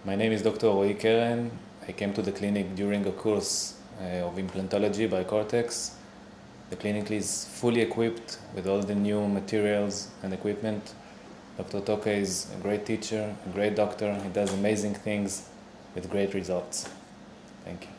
My name is Dr. Roy Keren. I came to the clinic during a course of implantology by Cortex. The clinic is fully equipped with all the new materials and equipment. Dr. Toke is a great teacher, a great doctor. He does amazing things with great results. Thank you.